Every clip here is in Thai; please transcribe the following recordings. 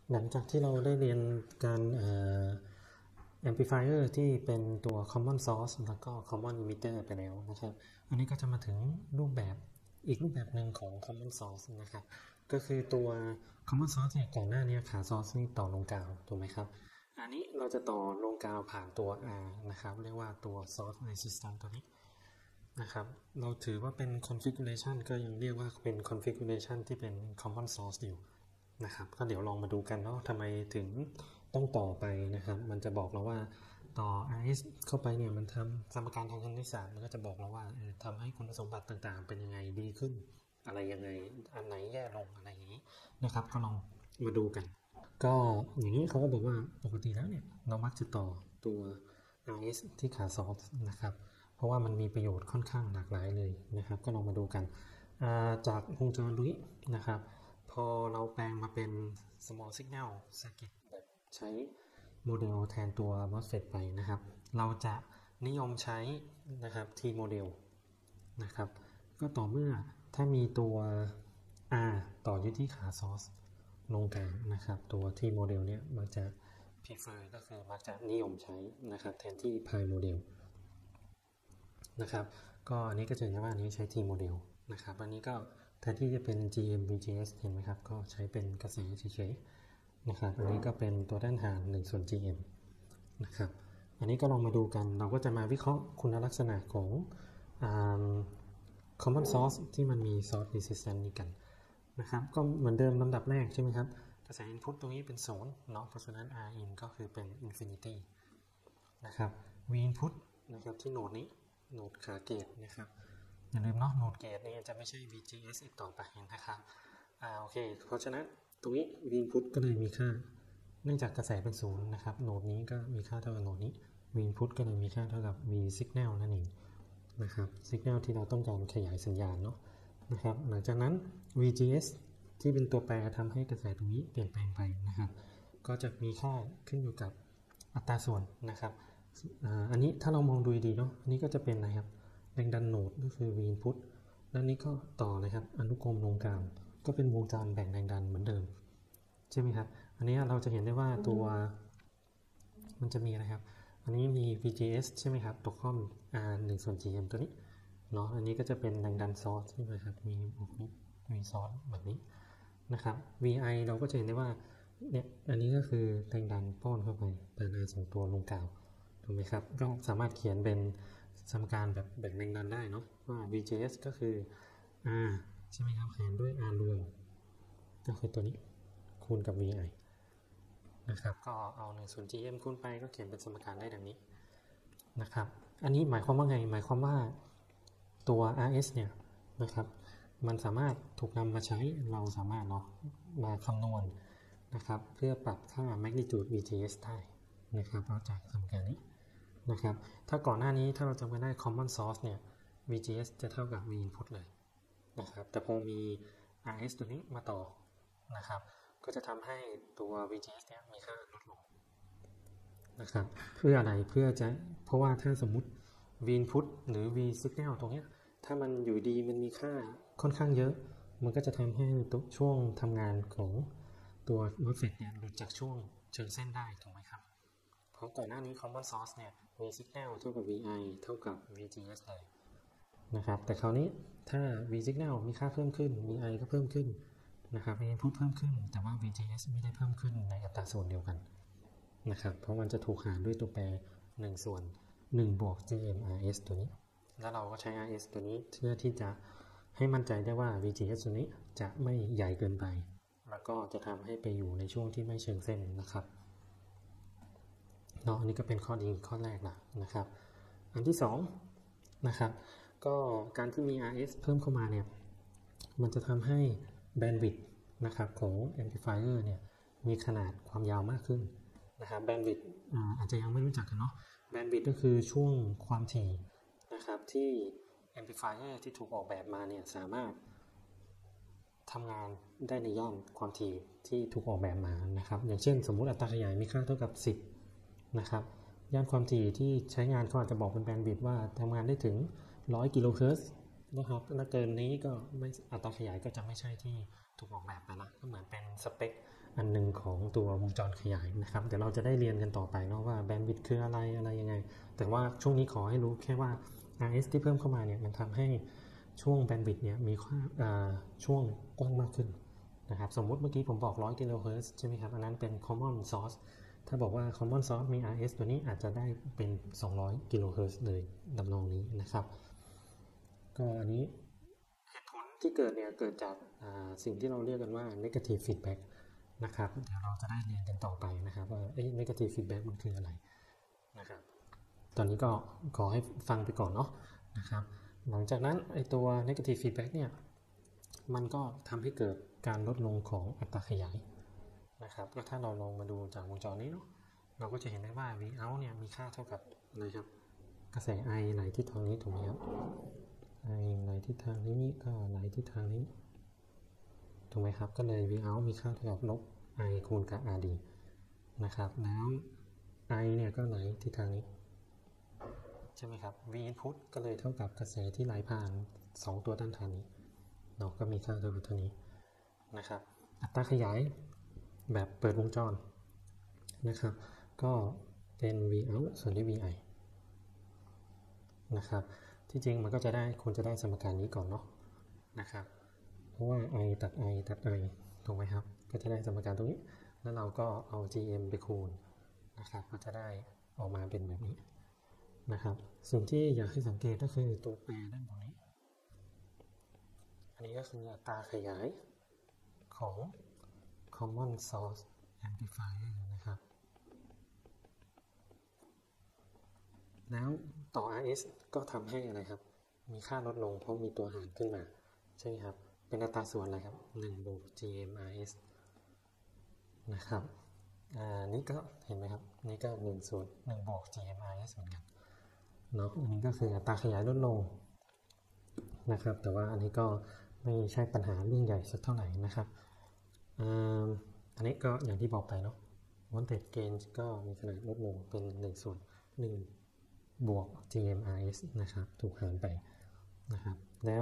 หลังจากที่เราได้เรียนการamplifier ที่เป็นตัว common source แล้วก็ common emitter ไปแล้วนะครับอันนี้ก็จะมาถึงรูปแบบอีกรูปแบบหนึ่งของ common source นะครับก็คือตัว common source เนี่ยก่อนหน้านี้ขา source นี่ต่อลงกาวถูกไหมครับอันนี้เราจะต่อลงกาวผ่านตัว R นะครับเรียกว่าตัว source resistance ตัวนี้นะครับเราถือว่าเป็น configuration ก็ยังเรียกว่าเป็น configuration ที่เป็น common source อยู่นะครับก็เดี๋ยวลองมาดูกันเนาะทำไมถึงต้องต่อไปนะครับมันจะบอกเราว่าต่อ RS เข้าไปเนี่ยมันทำสมการทางคณิตศาสตร์มันก็จะบอกเราว่าทำให้คุณสมบัติต่างๆเป็นยังไงดีขึ้นอะไรยังไงอันไหนแย่ลงอะไรอย่างนี้นะครับก็ลองมาดูกันก็อย่างนี้เขาก็บอกว่าปกติแล้วเนี่ยเรามักจะต่อตัว RS ที่ขาซอฟนะครับเพราะว่ามันมีประโยชน์ค่อนข้างหลากหลายเลยนะครับก็ลองมาดูกันจากวงจรนี้นะครับพอเราแปลงมาเป็น small signal circuit แบบใช้โมเดลแทนตัว MOSFET ไปนะครับเราจะนิยมใช้นะครับ T โมเดลนะครับก็ต่อเมื่อถ้ามีตัว R ต่ออยู่ที่ขา source ลงกลางนะครับตัว T โมเดลเนี่ยมักจะ prefer ก็คือมักจะนิยมใช้นะครับแทนที่ Pi โมเดลนะครับก็อันนี้ก็จะเห็นว่าอันนี้ใช้ T โมเดลนะครับอันนี้ก็แทนที่จะเป็น GM VGS เห็นไหมครับก็ใช้เป็นกระแสเฉยๆนะครับอันนี้ก็เป็นตัวด้านห่าง1 ส่วน GM นะครับอันนี้ก็ลองมาดูกันเราก็จะมาวิเคราะห์คุณลักษณะของcommon source ที่มันมี source resistance นี้กันนะครับก็เหมือนเดิมลำดับแรกใช่ไหมครับกระแส input ตรงนี้เป็น0เนาะเพราะฉะนั้น R in ก็คือเป็น infinity นะครับ V input นะครับที่โหนดนี้โหนดขาเกตนะครับอย่าลืมเนาะโหนดเกตนี่จะไม่ใช่ VGS อีกต่อไปนะครับโอเคเพราะฉะนั้นตรงนี้ V input ก็เลยมีค่าเนื่องจากกระแสเป็น0นะครับโหนดนี้ก็มีค่าเท่ากับโหนดนี้ V input ก็เลยมีค่าเท่ากับ V signal นั่นเองนะครับ signal ที่เราต้องการขยายสัญญาณเนาะนะครับหลังจากนั้น VGS ที่เป็นตัวแปรทำให้กระแสตรงนี้เปลี่ยนแปลงไปนะครับก็จะมีค่าขึ้นอยู่กับอัตราส่วนนะครับอันนี้ถ้าเรามองดูดีเนาะอันนี้ก็จะเป็นอะไรครับแรงดันโหนดก็คือ V input แล้วนี้ก็ต่อเลยครับอนุกรมลงกลางก็เป็นวงจรแบ่งแรงดันเหมือนเดิมใช่ไหมครับอันนี้เราจะเห็นได้ว่าตัวมันจะมีอะไรครับอันนี้มี VGS ใช่ไหมครับตกข้อม R 1 ส่วน GM ตัวนี้เนาะอันนี้ก็จะเป็นแรงดันซอสใช่ไหมครับมีบวกลบ V ซอสแบบนี้นะครับ VI เราก็จะเห็นได้ว่าเนี่ยอันนี้ก็คือแรงดันป้อนเข้าไปผ่าน R 2 ตัวลงกาวถูกไหมครับก็สามารถเขียนเป็นสมการแบบแบ่งแรงดันได้เนาะว่า VGS ก็คือ R ใช่ไหมครับหารด้วย R รวมก็คือตัวนี้คูณกับ VI นะครับก็เอา1 ส่วน GM คูณไปก็เขียนเป็นสมการได้ดังนี้นะครับอันนี้หมายความว่าไงหมายความว่าตัว RS เนี่ยนะครับมันสามารถถูกนำมาใช้เราสามารถเนาะมาคำนวณนะครับเพื่อปรับค่า magnitude VGS ได้นะครับเราจากสมการนี้นะครับถ้าก่อนหน้านี้ถ้าเราจำกันได้ common source เนี่ย VGS จะเท่ากับ V input เลยนะครับแต่พอมี RS ตัวนี้มาต่อนะครับก็จะทำให้ตัว VGS เนี่ยมีค่าลดลงนะครับเพื่ออะไรเพื่อจะเพราะว่าถ้าสมมุติ V input หรือ V signal ตรงนี้ถ้ามันอยู่ดีมันมีค่าค่อนข้างเยอะมันก็จะทำให้ตัวช่วงทำงานของตัว MOSFET เนี่ยหลุดจากช่วงเชิงเส้นได้ถูกไหมครับเพราะก่อนหน้านี้ common source เนี่ย V signal เท่ากับ VI เท่ากับ VGS เลยนะครับแต่คราวนี้ถ้า V signal มีค่าเพิ่มขึ้น VI ก็เพิ่มขึ้นนะครับ V input เพิ่มขึ้นแต่ว่า VGS ไม่ได้เพิ่มขึ้นในอัตราส่วนเดียวกันนะครับเพราะมันจะถูกหารด้วยตัวแปร1 ส่วน1 บวก GM RS ตัวนี้แล้วเราก็ใช้ RS ตัวนี้เพื่อที่จะให้มั่นใจได้ว่า VGS ตัวนี้จะไม่ใหญ่เกินไปแล้วก็จะทำให้ไปอยู่ในช่วงที่ไม่เชิงเส้นนะครับเนาะอันนี้ก็เป็นข้อดีข้อแรกนะครับอันที่2นะครับก็การที่มี RS เพิ่มเข้ามาเนี่ยมันจะทำให้แบนด์วิดต์นะครับของ amplifier เนี่ยมีขนาดความยาวมากขึ้นนะครับแบนด์วิดต์อาจจะยังไม่รู้จักกันเนาะแบนด์วิดต์ก็คือช่วงความถี่นะครับที่ amplifier ที่ถูกออกแบบมาเนี่ยสามารถทำงานได้ในย่านความถี่ที่ถูกออกแบบมานะครับอย่างเช่นสมมุติอัตราขยายมีค่าเท่ากับ10นะครับย่านความถี่ที่ใช้งานเขาอาจจะบอกเป็นแบนด์วิดต์ว่าทำงานได้ถึง100 กิโลเฮิรตซ์นะครับถ้าเกินนี้ก็ไม่อัตราขยายก็จะไม่ใช่ที่ถูกออกแบบไปละก็เหมือนเป็นสเปคอันหนึ่งของตัววงจรขยายนะครับเดี๋ยวเราจะได้เรียนกันต่อไปเนาะว่าแบนด์วิดต์คืออะไรยังไงแต่ว่าช่วงนี้ขอให้รู้แค่ว่า RS ที่เพิ่มเข้ามาเนี่ยมันทำให้ช่วงแบนด์วิดต์เนี่ยมีช่วงกว้างมากขึ้นนะครับสมมุติเมื่อกี้ผมบอก100 กิโลเฮิรตซ์ใช่ไหมครับอันนั้นเป็น common source ถ้าบอกว่า common source มี RS ตัวนี้อาจจะได้เป็น200 กิโลเฮิรตซ์เลยดำนองนี้นะครับก็อันนี้เหตุผลที่เกิดเนี่ยเกิดจากสิ่งที่เราเรียกกันว่า negative feedback นะครับเดี๋ยวเราจะได้เรียนกันต่อไปนะครับว่าnegative feedback มันคืออะไรนะครับตอนนี้ก็ขอให้ฟังไปก่อนเนาะนะครับหลังจากนั้นไอตัว negative feedback เนี่ยมันก็ทำให้เกิดการลดลงของอัตราขยายนะครับก็ถ้าเราลองมาดูจากวงจรนี้เนาะเราก็จะเห็นได้ว่า Vout เนี่ยมีค่าเท่ากับอะไรครับกระแส I ไหลทิศทางนี้ถูกไหมครับ I ไหลทิศทางนี้ก็ไหลทิศทางนี้ถูกไหมครับก็เลย Vout มีค่าเท่ากับลบ I คูณกับ RD นะครับแล้ว I เนี่ยก็ไหลทิศทางนี้ใช่ไหมครับ V input ก็เลยเท่ากับกระแสที่ไหลผ่าน2ตัวต้านทานนี้เนาะก็มีค่าเท่ากับเท่านี้นะครับอัตราขยายแบบเปิดวงจรนะครับก็เป็น Vout ส่วนด้วย Vi นะครับที่จริงมันก็จะได้ควรจะได้สมการนี้ก่อนเนาะนะครับเพราะว่า I ตัด I ตัด I ถูกไหมครับก็จะได้สมการตรงนี้แล้วเราก็เอา GM ไปคูณนะครับก็จะได้ออกมาเป็นแบบนี้นะครับสิ่งที่อยากให้สังเกตก็คือตัวแปรด้านบนนี้อันนี้ก็คืออัตราขยายของ common source amplifier นะครับแล้วต่อ RS ก็ทำให้อะไรครับมีค่าลดลงเพราะมีตัวหารขึ้นมาใช่ไหมครับเป็นอัตราส่วนอะไรครับ1บวก GM RS นะครับนี่ก็เห็นไหมครับนี่ก็1ส่วน1บวก GM RS เหมือนกันเนาะอันนี้ก็คืออัตราขยายลดลงนะครับแต่ว่าอันนี้ก็ไม่ใช่ปัญหาเรื่องใหญ่สักเท่าไหร่นะครับอันนี้ก็อย่างที่บอกไปเนาะ voltage gain ก็มีขนาดลดลงเป็น1ส่วน1บวก GMRS นะครับถูกหารไปนะครับแล้ว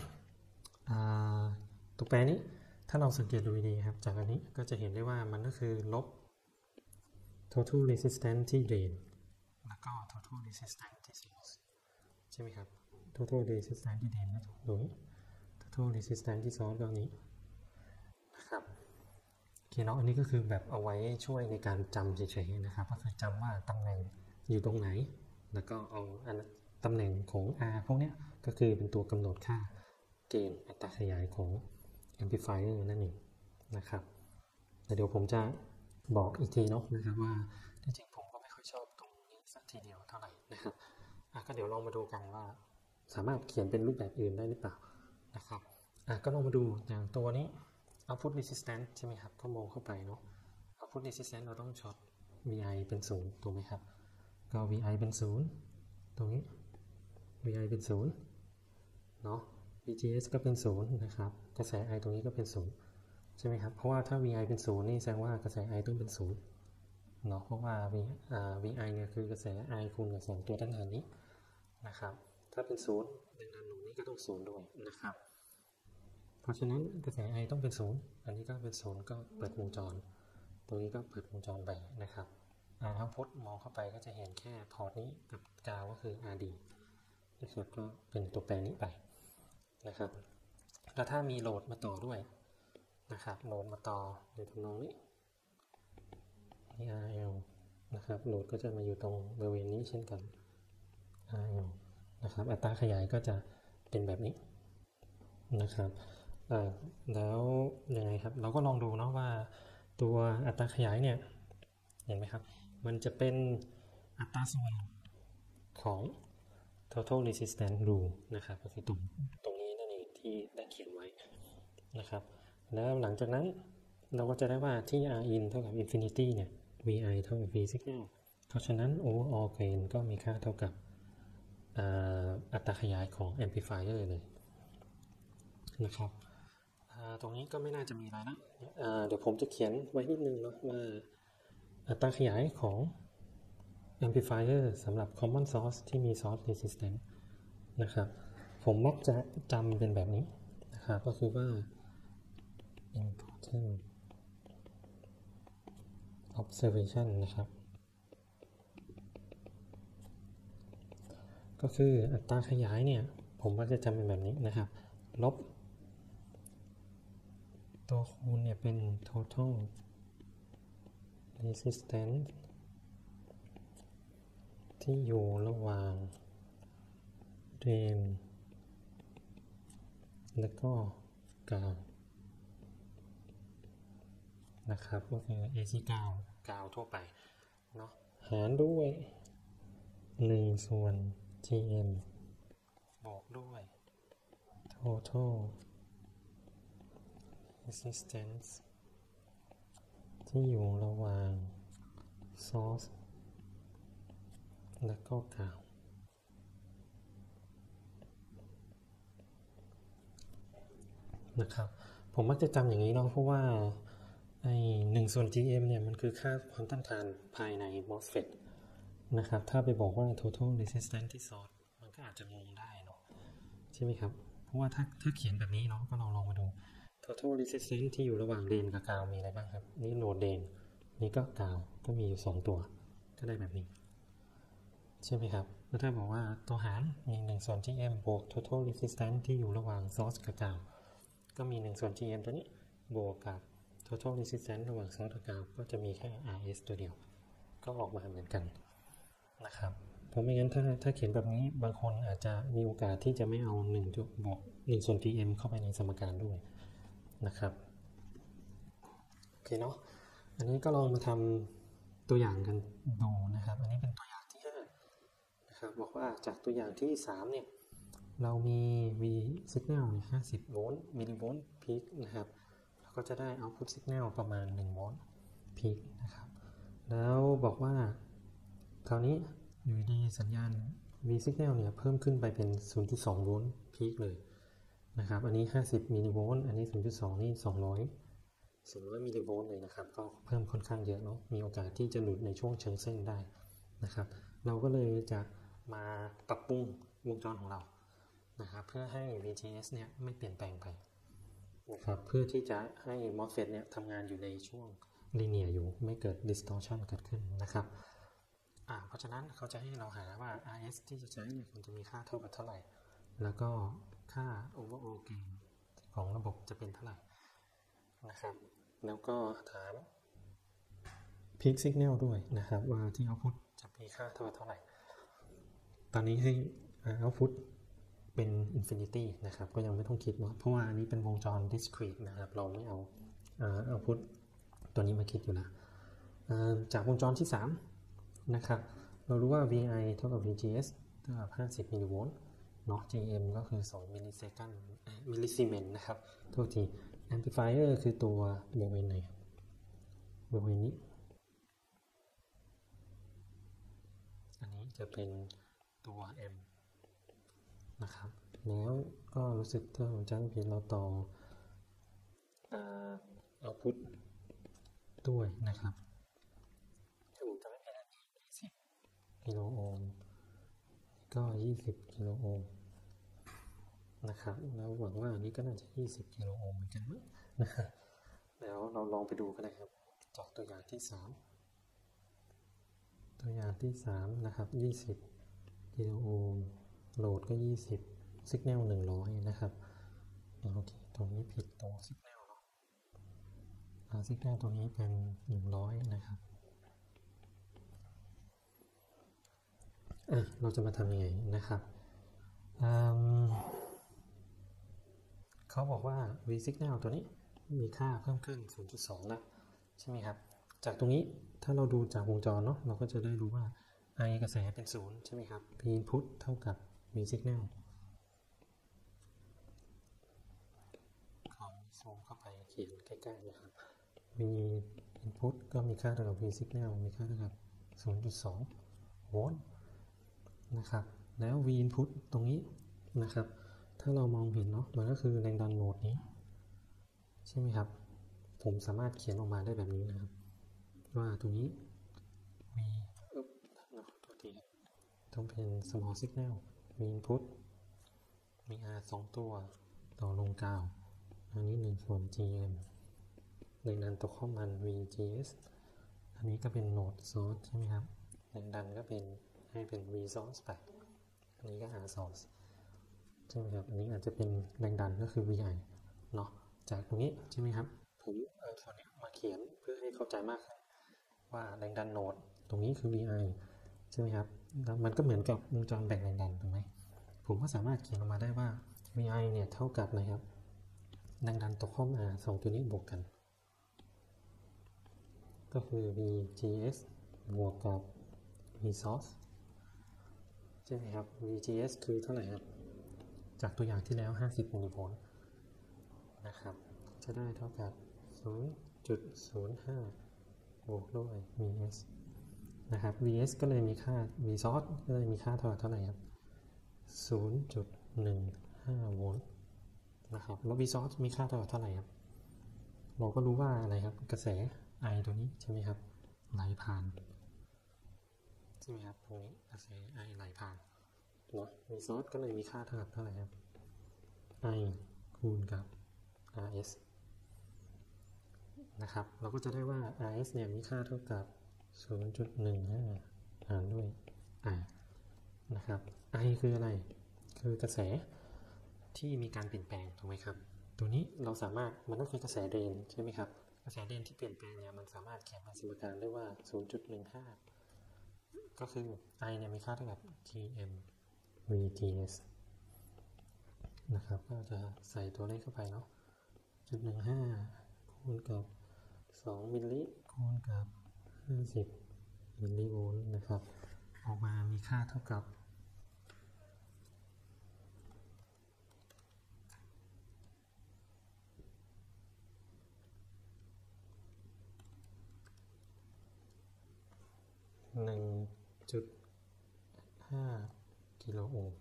ตัวแปรนี้ถ้าเราสังเกตดูดีๆครับจากอันนี้ก็จะเห็นได้ว่ามันก็คือลบ total resistance ที่ drain แล้วก็ total resistance ที่ source ใช่ไหมครับ total resistance ที่ drain นะตรงนี้ total resistance ที่ source ก็นี้นะครับโอเคเนาะอันนี้ก็คือแบบเอาไว้ช่วยในการจำเฉยๆนะครับก็คือจำว่าตำแหน่งอยู่ตรงไหนแล้วก็เอาตำแหน่งของ R พวกนี้ก็คือเป็นตัวกำหนดค่าเกณฑ์อัตราขยายของ amplifier นั่นเองนะครับแต่เดี๋ยวผมจะบอกอีกทีเนาะนะครับว่าที่จริงผมก็ไม่ค่อยชอบตรงนี้สักทีเดียวเท่าไหร่นะครับก็เดี๋ยวลองมาดูกันว่าสามารถเขียนเป็นรูปแบบอื่นได้หรือเปล่านะครับก็ลองมาดูอย่างตัวนี้ output resistance ใช่ไหมครับก็มองเข้าไปเนาะ output resistance เราต้องช็อต Vi เป็น0ถูกไหมครับก็ Vi เป็น0ตรงนี้ Vi เป็น0เนาะ VGS ก็เป็น0นะครับกระแส I ตรงนี้ก็เป็น0ใช่ไหมครับเพราะว่าถ้า Vi เป็น0นี่แสดงว่ากระแส I ต้องเป็น0เนาะเพราะว่า Vi เนี่ยคือกระแส I คูณกับ2ตัวต้านทานนี้นะครับถ้าเป็น0ดังนั้นตรงนี้ก็ต้อง0ด้วยนะครับเพราะฉะนั้นกระแส I ต้องเป็น0อันนี้ก็เป็น0ก็เปิดวงจรตรงนี้ก็เปิดวงจรไปนะครับoutput มองเข้าไปก็จะเห็นแค่พอร์ตนี้กับกาวก็คือ RD นะครับก็เป็นตัวแปรนี้ไปนะครับแล้วถ้ามีโหลดมาต่อด้วยนะครับโหลดมาต่อในตรงนี้RL นะครับโหลดก็จะมาอยู่ตรงบริเวณนี้เช่นกัน RL นะครับอัตราขยายก็จะเป็นแบบนี้นะครับแล้วยังไงครับเราก็ลองดูเนาะว่าตัวอัตราขยายเนี่ยเห็นไหมครับมันจะเป็นอัตราส่วนของ total resistance rule นะครับก็คือตรงนี้นั่นเองที่ได้เขียนไว้นะครับแล้วหลังจากนั้นเราก็จะได้ว่าที่ Rin เท่ากับ infinity เนี่ย Vi เท่ากับ V signal เพราะฉะนั้น overall gain ก็มีค่าเท่ากับอัตราขยายของ amplifier เลยนะครับตรงนี้ก็ไม่น่าจะมีอะไรนะเดี๋ยวผมจะเขียนไว้นิดนึงเนาะว่าอัตราขยายของ amplifier สำหรับ common source ที่มี source resistance นะครับผมมักจะจำเป็นแบบนี้นะครับก็คือว่า important observation นะครับก็คืออัตราขยายเนี่ยผมก็จะจำเป็นแบบนี้นะครับลบตัวคูณเนี่ยเป็น total resistance ที่อยู่ระหว่าง drain แล้วก็กาวนะครับก็คือ AC กาวทั่วไปเนาะหารด้วย1ส่วน GM บวกด้วย total resistance ที่อยู่ระหว่าง source และก็กาวนะครับผมมักจะจำอย่างนี้เนาะเพราะว่าไอ้1ส่วน GM เนี่ยมันคือค่าความต้านทานภายใน MOSFET นะครับถ้าไปบอกว่า total resistance ที่ source มันก็อาจจะงงได้เนาะใช่ไหมครับเพราะว่าถ้าเขียนแบบนี้เนาะก็ลองมาดู total resistance ที่อยู่ระหว่างเดนกับกาวมีอะไรบ้างครับนี่โนดเดนนี่ก็กาวก็มีอยู่2ตัวก็ได้แบบนี้ใช่ไหมครับแล้วถ้าบอกว่าตัวหารมี1ส่วน GM บวก total resistance ที่อยู่ระหว่าง source กับกาวก็มี1ส่วน GM ตัวนี้บวกกับ total resistance ระหว่าง source กับกาวก็จะมีแค่ RS ตัวเดียวก็ออกมาเหมือนกันนะครับเพราะไม่งั้นถ้าเขียนแบบนี้บางคนอาจจะมีโอกาสที่จะไม่เอา1บวก1ส่วน GM เข้าไปในสมการด้วยนะครับโอเคเนาะอันนี้ก็ลองมาทำตัวอย่างกันดูนะครับอันนี้เป็นตัวอย่างที่5นะครับบอกว่าจากตัวอย่างที่3เนี่ยเรามี V signal 50 โวลต์มิลลิโวลต์พีคนะครับเราก็จะได้ output signal ประมาณ1โวลต์พีคนะครับแล้วบอกว่าคราวนี้อยู่ดีสัญญาณ V signal เนี่ยเพิ่มขึ้นไปเป็น 0.2 โวลต์พีคเลยนะครับอันนี้50มิลลิโวลต์อันนี้ 0.2 นี่200มิลลิโวลต์เลยนะครับก็เพิ่มค่อนข้างเยอะเนาะมีโอกาสที่จะหลุดในช่วงเชิงเส้นได้นะครับเราก็เลยจะมาปรับปรุงวงจรของเรานะครับเพื่อให้ VGS เนี่ยไม่เปลี่ยนแปลงไปนะครับเพื่อที่จะให้ MOSFET เนี่ยทำงานอยู่ในช่วง linear อยู่ไม่เกิด distortion เกิดขึ้นนะครับเพราะฉะนั้นเขาจะให้เราหาว่า RS ที่จะใช้เนี่ยควรจะมีค่าเท่ากับเท่าไหร่แล้วก็ค่า overall gain ของระบบจะเป็นเท่าไหร่นะครับแล้วก็ถาม peak signal ด้วยนะครับว่าที่ output จะมีค่าเท่ากับเท่าไหร่ตอนนี้ให้ output เป็น infinity นะครับก็ยังไม่ต้องคิดเนาะเพราะว่าอันนี้เป็นวงจร discrete นะครับเราไม่เอา output ตัวนี้มาคิดอยู่แล้วจากวงจรที่3นะครับเรารู้ว่า VI เท่ากับ VGS เท่ากับ50มิลลิโวลต์เนาะ GM ก็คือ2มิลลิซีเมนนะครับโทษที amplifier คือตัวบริเวณไหนบริเวณนี้อันนี้จะเป็นตัว M นะครับแล้วก็รู้สึกถ้าผมจำไม่ผิดเราต่อoutput ด้วยนะครับถ้าผมจำไม่ผิด20กิโลโอห์มก็20กิโลโอห์มนะครับแล้วหวังว่าอันนี้ก็น่าจะ20กิโลโอห์มเหมือนกันมั้งนะครับแล้วเราลองไปดูกันนะครับจากตัวอย่างที่3นะครับ20กิโลโอห์มโหลดก็20 signal 100นะครับโอเคตรงนี้ผิดตรง signal เนาะsignal ตรงนี้เป็น100นะครับเราจะมาทำยังไงนะครับเขาบอกว่า V signal ตัวนี้มีค่าเพิ่มขึ้น 0.2 แล้วใช่ไหมครับจากตรงนี้ถ้าเราดูจากวงจรเนาะเราก็จะได้รู้ว่า I กระแสเป็น0ใช่ไหมครับ P input เท่ากับ V signal ขอซูมเข้าไปเขียนใกล้ๆนะครับ V input ก็มีค่าเท่ากับ V signal มีค่าเท่ากับ 0.2 โวลต์นะครับแล้ว V input ตรงนี้นะครับถ้าเรามองเห็นเนาะมันก็คือแรงดันโหลดนี้ใช่ไหมครับผมสามารถเขียนออกมาได้แบบนี้นะครับว่าตรงนี้มีตัวทีต้องเป็น small signal มี input มี R 2 ตัวต่อลงกาวอันนี้1ส่วน GMแรงดันตกข้อมัน VGS อันนี้ก็เป็น node source ใช่ไหมครับแรงดันก็เป็นให้เป็น v source ไปอันนี้ก็ r source ใช่ไหมครับอันนี้อาจจะเป็นแรงดันก็คือ vi เนาะจากตรงนี้ใช่ไหมครับผมส่วนนี้มาเขียนเพื่อให้เข้าใจมากขึ้นว่าแรงดันโนดตรงนี้คือ vi ใช่ไหมครับแล้วมันก็เหมือนกับวงจรแบ่งแรงดันถูกไหมผมก็สามารถเขียนออกมาได้ว่า vi เนี่ยเท่ากับอะไรครับแรงดันตกข้อม r สองตัวนี้บวกกันก็คือ vgs บวกกับ v source ใช่ไหมครับ vgs คือเท่าไหร่ครับจากตัวอย่างที่แล้ว50มิลลิโวลต์นะครับจะได้เท่ากับ 0.05 บวกด้วย vs นะครับ vs ก็เลยมีค่า v source ก็เลยมีค่าเท่าไหร่ครับ 0.15 โวลต์นะครับแล้ว v source มีค่าเท่าไหร่ครับเราก็รู้ว่าอะไรครับกระแส I ตัวนี้ใช่ไหมครับไหลผ่านใช่ไหมครับตรงนี้กระแส I ไหลผ่านเนาะ v source ก็เลยมีค่าเท่าไหร่ครับ I คูณกับ rs นะครับเราก็จะได้ว่า rs เนี่ยมีค่าเท่ากับ 0.15 หารด้วย I นะครับ I คืออะไรคือกระแสที่มีการเปลี่ยนแปลงถูกไหมครับตัวนี้เราสามารถมันต้องคือกระแสเดนใช่ไหมครับกระแสเดนที่เปลี่ยนแปลงเนี่ยมันสามารถเขียนเป็นสมการได้ว่า 0.15 ก็คือ I เนี่ยมีค่าเท่ากับ Gm VGS นะครับก็จะใส่ตัวเลขเข้าไปเนาะ 0.15 คูณกับ2มิลลิคูณกับ50มิลลิโวลต์นะครับออกมามีค่าเท่ากับ1.5 กิโลโอห์ม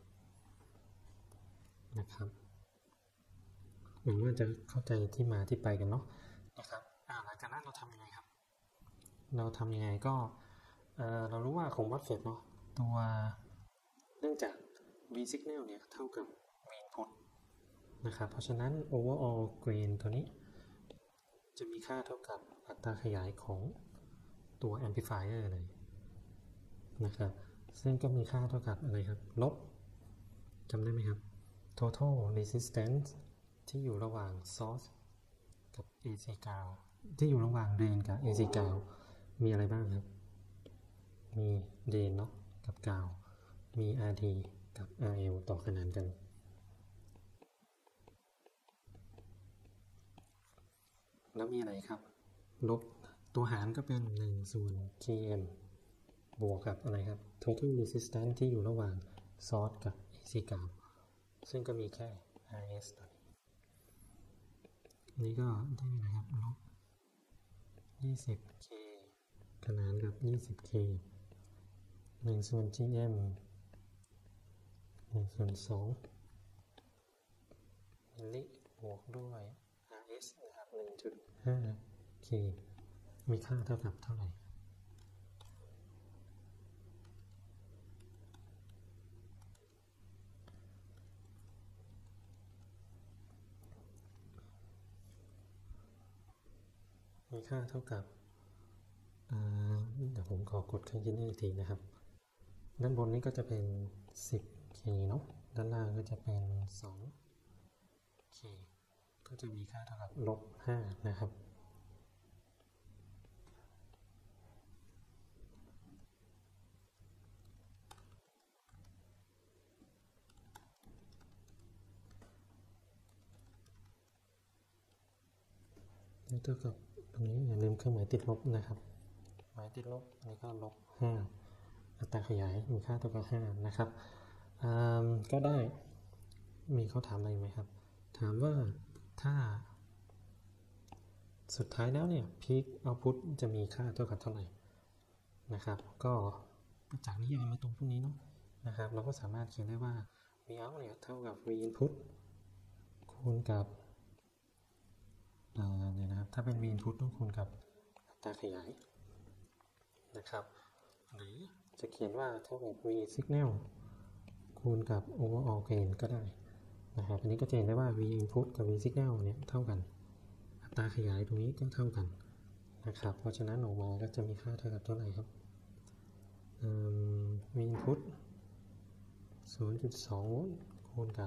นะครับหวังว่าจะเข้าใจที่มาที่ไปกันเนาะนะครับหลังจากนั้นเราทำยังไงครับเราทำยังไงก็เรารู้ว่าของMOSFETเนาะตัวเนื่องจาก V signal เนี่ยเท่ากับ V input นะครับเพราะฉะนั้น overall gain ตัวนี้จะมีค่าเท่ากับอัตราขยายของตัว amplifier เลยนะครับซึ่งก็มีค่าเท่ากับอะไรครับลบจำได้ไหมครับ total resistance ที่อยู่ระหว่าง source กับ AC ground ที่อยู่ระหว่าง drain กับ AC ground มีอะไรบ้างครับมี drain เนาะกับ ground มี RD กับ RL ต่อขนานกันแล้วมีอะไรครับลบตัวหารก็เป็น1ส่วน GM บวกกับอะไรครับ total resistance ที่อยู่ระหว่าง source กับ AC ground ซึ่งก็มีแค่ RS ตัวนี้ก็ได้นะครับลบ 20K ขนานกับ 20K 1ส่วน GM 1ส่วน2มิลลิบวกด้วย RS นะครับ 1.5K มีค่าเท่ากับเท่าไหร่มีค่าเท่ากับเดี๋ยวผมขอกดเครื่องคิดเลขอีกทีนะครับด้านบนนี้ก็จะเป็น 10K เนาะด้านล่างก็จะเป็น 2K ก็จะมีค่าเท่ากับลบ 5นะครับนี่เท่ากับตรงนี้อย่าลืมเครื่องหมายติดลบนะครับหมายติดลบอันนี้ก็ลบ 5อัตราขยายมีค่าเท่ากับ 5นะครับก็ได้มีเขาถามอะไรไหมครับถามว่าถ้าสุดท้ายแล้วเนี่ย peak output จะมีค่าเท่ากับเท่าไหร่นะครับก็จากนิยามมาตรงพวกนี้เนาะนะครับเราก็สามารถเขียนได้ว่า v out เนี่ยเท่ากับ v input คูณกับเนี่ยนะครับถ้าเป็น v input ต้องคูณกับอัตราขยายนะครับหรือจะเขียนว่าเท่ากับ v signal คูณกับ overall gain ก็ได้นะครับอันนี้ก็จะเห็นได้ว่า v input กับ v signal เนี่ยเท่ากันอัตราขยายตรงนี้ก็เท่ากันนะครับเพราะฉะนั้นออกมาก็จะมีค่าเท่ากับเท่าไหร่ครับมี input 0.2 โวลต์คูณ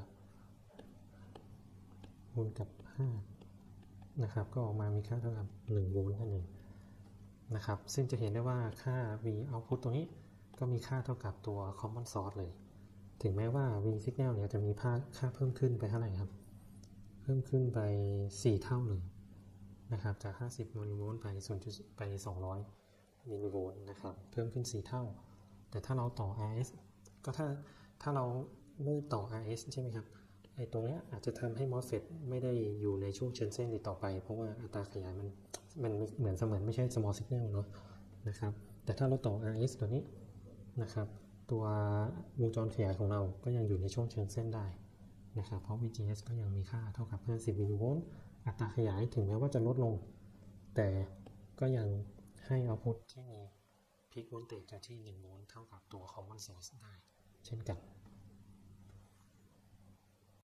กับ5นะครับก็ออกมามีค่าเท่ากับ1 โวลต์นั่นเองนะครับซึ่งจะเห็นได้ว่าค่า V output ตรงนี้ก็มีค่าเท่ากับตัว common source เลยถึงแม้ว่า V signal เนี่ยจะมีค่าเพิ่มขึ้นไปเท่าไหร่ครับเพิ่มขึ้นไป4 เท่าเลยนะครับจาก50มิลลิโวลต์ไป200มิลลิโวลต์นะครับเพิ่มขึ้น4 เท่าแต่ถ้าเราต่อ RS ก็ถ้าเราไม่ต่อ RS ใช่ไหมครับไอ้ตรงนี้อาจจะทำให้ MOSFET ไม่ได้อยู่ในช่วงเชิงเส้นอีกต่อไปเพราะว่าอัตราขยายมันเหมือนเสมือนไม่ใช่ small signal เนาะนะครับแต่ถ้าเราต่อ RS ตัวนี้นะครับตัววงจรขยายของเราก็ยังอยู่ในช่วงเชิงเส้นได้นะครับเพราะ VGS ก็ยังมีค่าเท่ากับ50มิลลิโวลต์อัตราขยายถึงแม้ว่าจะลดลงแต่ก็ยังให้ output ที่มี peak voltage ที่1 โวลต์เท่ากับตัว common source ได้เช่นกัน